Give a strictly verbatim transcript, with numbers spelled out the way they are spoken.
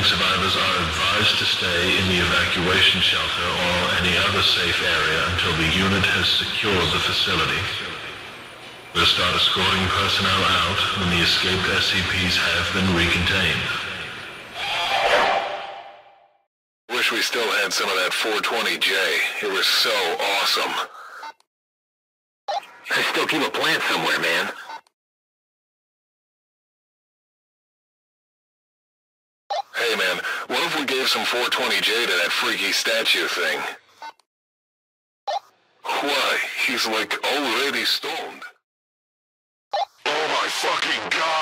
remaining survivors are advised to stay in the evacuation shelter or any other safe area until the unit has secured the facility. We'll start escorting personnel out when the escaped S C Ps have been recontained. Wish we still had some of that four twenty J. It was so awesome. I still keep a plant somewhere, man. Hey man, what if we gave some four twenty J to that freaky statue thing? Why, he's like already stoned. Oh my fucking god!